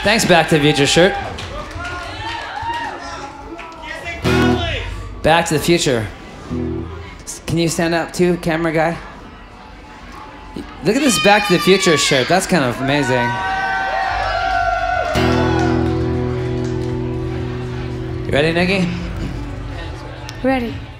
Thanks, Back to the Future shirt. Back to the Future. Can you stand up too, camera guy? Look at this Back to the Future shirt. That's kind of amazing. You ready, Nikki? Ready.